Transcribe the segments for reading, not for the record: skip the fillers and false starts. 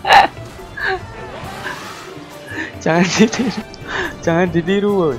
Jangan ditiru. Jangan ditiru, woy.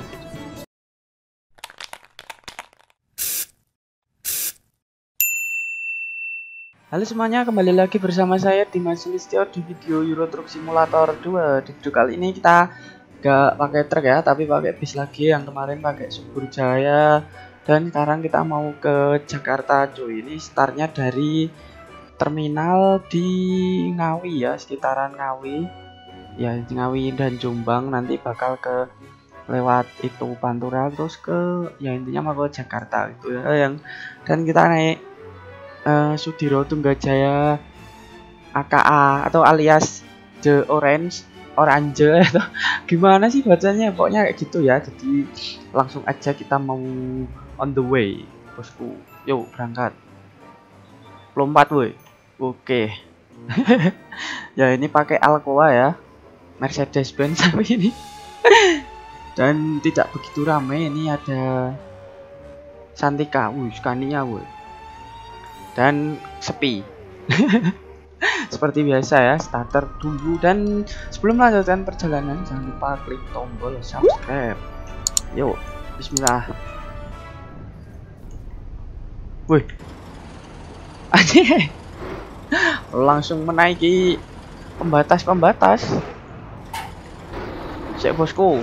Halo semuanya, kembali lagi bersama saya Dimas Sulistyo di video Euro Truck Simulator 2. Di video kali ini kita gak pakai truk ya, tapi pakai bis lagi. Yang kemarin pakai Subur Jaya, dan sekarang kita mau ke Jakarta cuy. Ini startnya dari terminal di Ngawi ya, sekitaran Ngawi ya, Ngawi dan Jombang. Nanti bakal ke lewat itu Pantura, terus ke ya intinya mau ke Jakarta gitu ya. Dan kita naik Sudiro Tunggajaya AKA atau alias The Orange atau gimana sih bacanya, pokoknya kayak gitu ya. Jadi langsung aja kita mau on the way bosku. Yuk berangkat, lompat woi. Oke. Ya ini pakai Alcoa ya, Mercedes Benz tapi ini dan tidak begitu ramai. Ini ada Santika, Scania woi, dan sepi. Seperti biasa ya, starter dulu. Dan sebelum melanjutkan perjalanan jangan lupa klik tombol subscribe. Yuk bismillah. Wih, anjir, langsung menaiki pembatas. Cek bosku.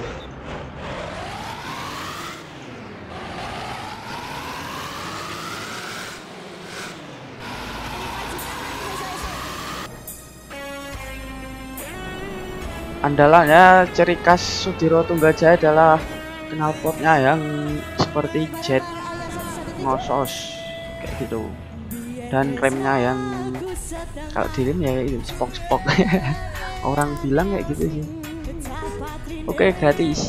Andalannya ciri khas Sudiro Tunggajaya adalah knalpotnya yang seperti jet ngosos kayak gitu, dan remnya yang kalau di rem ya itu spok. Orang bilang kayak gitu sih. Oke, gratis.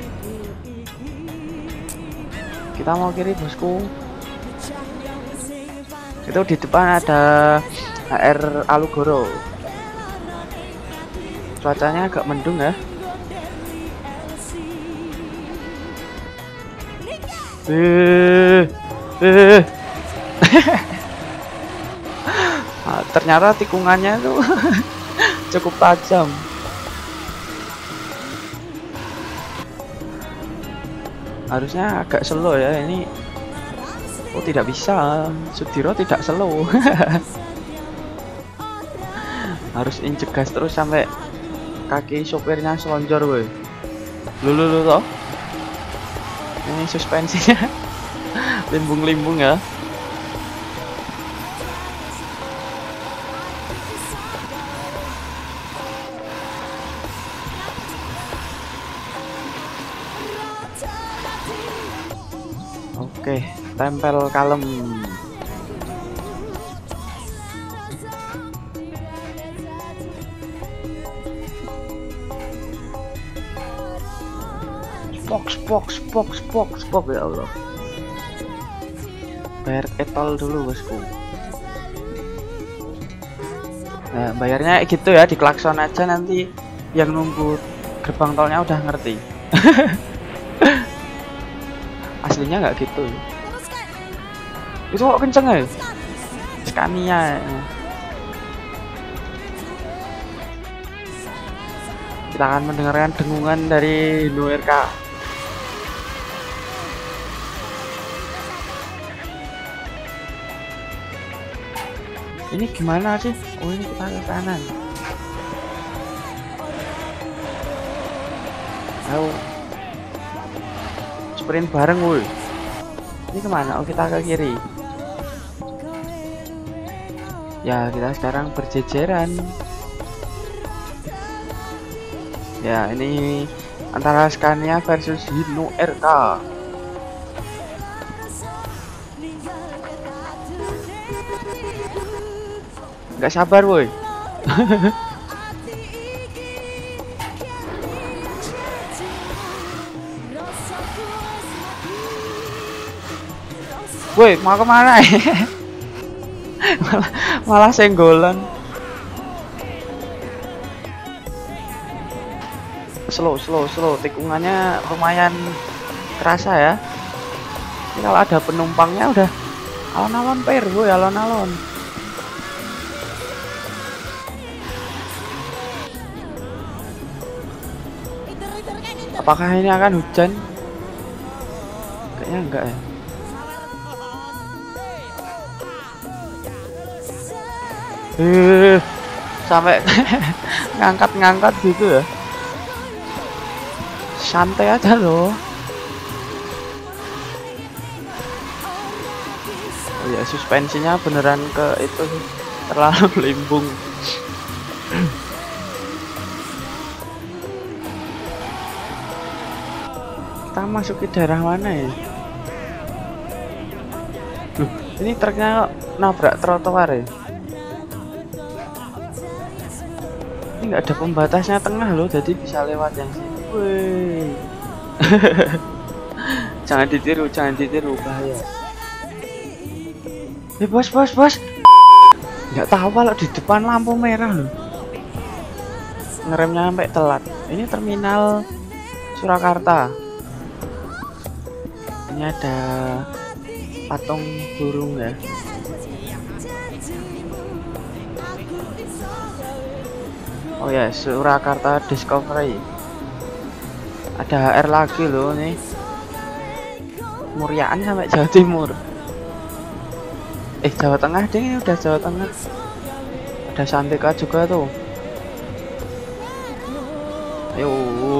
Kita mau kiri bosku. Itu di depan ada HR Alugoro. Cuacanya agak mendung ya. Nah, ternyata tikungannya tuh cukup tajam. Harusnya agak slow ya ini. Oh tidak bisa, Sudiro tidak slow. Harus injek gas terus sampai kaki sopirnya selonjor woi. Lulu toh. Ini suspensinya limbung-limbung ya. Oke, tempel kalem. Box ya Allah. Bayar etol dulu bosku. Nah, bayarnya gitu ya, di klakson aja, nanti yang nunggu gerbang tolnya udah ngerti. Aslinya nggak gitu. Itu kok kenceng ya? Scania. Kita akan mendengarkan dengungan dari Noerka. Ini gimana sih? Oh ini kita ke kanan. Ayo sprint bareng woi. Ini kemana? Oh kita ke kiri. Ya kita sekarang berjejeran. Ya ini antara Scania versus Hino RK. Nggak sabar woi. Woi mau kemana? malah senggolan. Slow, tikungannya lumayan terasa ya. Ini kalau ada penumpangnya udah alon-alon pair woi, alon-alon. Apakah ini akan hujan? Kayaknya enggak ya. Sampai ngangkat-ngangkat gitu ya. Santai aja loh. Oh ya, suspensinya beneran ke itu terlalu limbung. Kita masuk ke daerah mana ya? Ini truknya nabrak trotoar ya. Ini nggak ada pembatasnya tengah loh, jadi bisa lewat yang sini. Wih. Jangan ditiru, bahaya. Bos. Nggak tahu kalau di depan lampu merah loh. Ngeremnya sampai telat. Ini terminal Surakarta. Ini ada patung burung ya. Oh ya, Surakarta Discovery. Ada HR lagi loh nih. Muryaan sampai Jawa Timur. Jawa Tengah deh, ini udah Jawa Tengah. Ada Santika juga tuh. Ayo.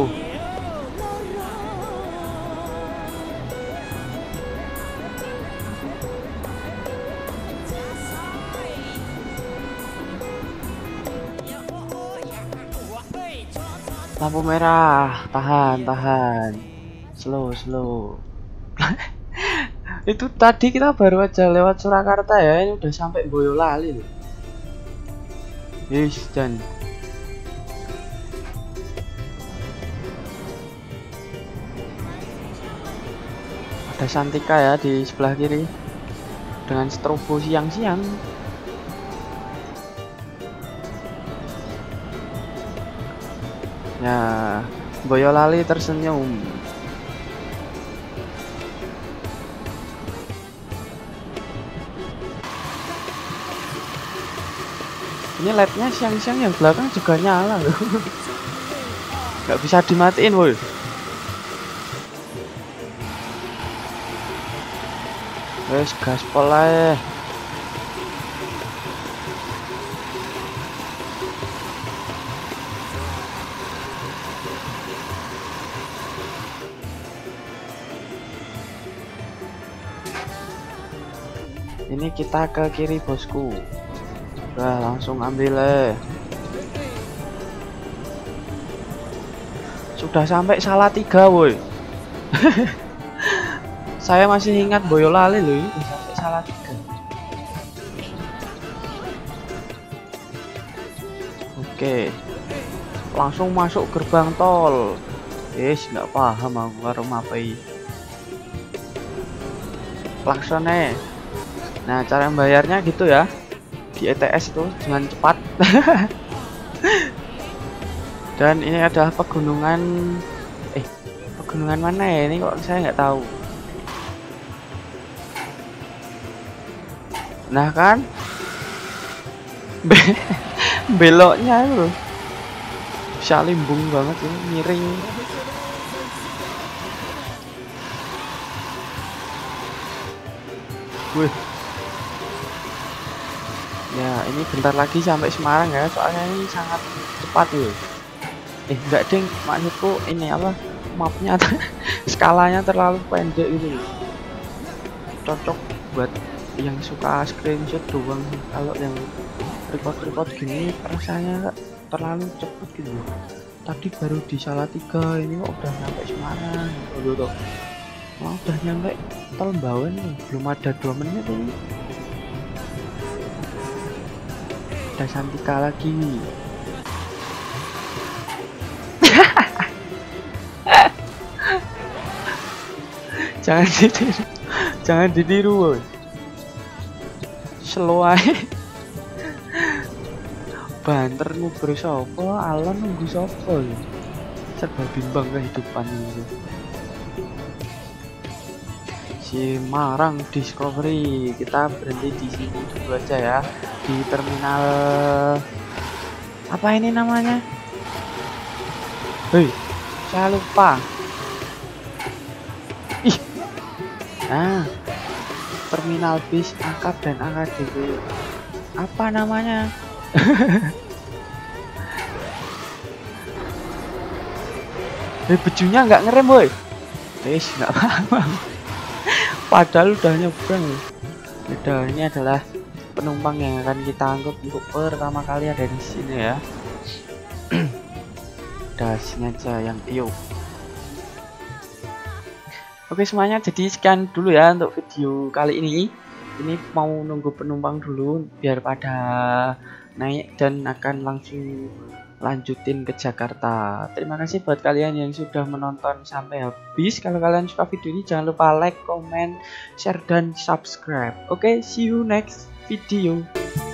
Lampu merah, tahan. Slow. Itu tadi kita baru aja lewat Surakarta ya, ini udah sampai Boyolali loh. Yes, dan ada Santika ya di sebelah kiri dengan strobo siang-siang. Ya, Boyolali tersenyum. Ini LED-nya siang-siang yang belakang juga nyala loh. Gak bisa dimatiin woi. Wes gaspol aja. Ini kita ke kiri bosku. Udah langsung ambil Sudah sampai Salatiga woi. Saya masih ingat Boyolali loh, ini sampai Salatiga. Oke. Langsung masuk gerbang tol. Nggak paham aku karo mapai. Laksane. Nah, cara membayarnya gitu ya. Di ETS itu dengan cepat. Dan ini adalah pegunungan mana ya, ini kok saya nggak tahu. Nah kan beloknya itu bisa limbung banget ini, miring. Wih. Ya, ini bentar lagi sampai Semarang ya, soalnya ini sangat cepat loh. Enggak ding, maksudku ini apa, mapnya skalanya terlalu pendek gitu loh. Cocok buat yang suka screenshot doang. Kalau yang record gini rasanya terlalu cepet gitu loh. Tadi baru di Salatiga, ini kok udah sampai Semarang. Udah nyampe Tol Bawen nih, belum ada 2 menit ini. Ada Santika lagi. Jangan ditiru woy. Slow aja. Banter nguber sopo, alon nunggu sopo. Serba bimbang kehidupan ini. Semarang Discovery, kita berhenti di sini dulu aja ya, di terminal apa ini namanya? Hei, saya lupa. Nah, terminal bis akap dan AKDP. Apa namanya? Bejunya nggak ngerem boy. Nggak apa-apa. Padahal udah nyebrang. Udah, ini adalah penumpang yang akan kita angkut untuk pertama kali ada di sini ya. Udah sini aja yang iyo. Oke semuanya, jadi sekian dulu ya untuk video kali ini. Ini mau nunggu penumpang dulu biar pada naik dan akan langsung lanjutin ke Jakarta. Terima kasih buat kalian yang sudah menonton sampai habis. Kalau kalian suka video ini jangan lupa like, comment, share, dan subscribe. Oke, see you next video.